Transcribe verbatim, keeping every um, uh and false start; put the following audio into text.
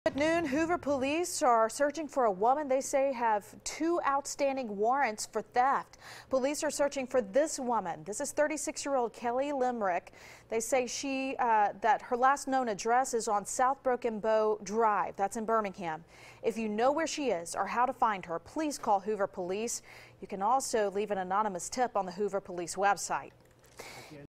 At noon, Hoover police are searching for a woman they say have two outstanding warrants for theft. Police are searching for this woman. This is thirty-six-year-old Kelly Limerick. They say she uh, that her last known address is on South Broken Bow Drive. That's in Birmingham. If you know where she is or how to find her, please call Hoover Police. You can also leave an anonymous tip on the Hoover Police website.